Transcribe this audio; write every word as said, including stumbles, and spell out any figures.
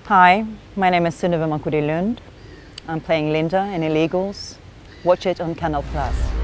Hi, my name is Synnøve Macody Lund. I'm playing Linda in Illegals. Watch it on CANAL plus.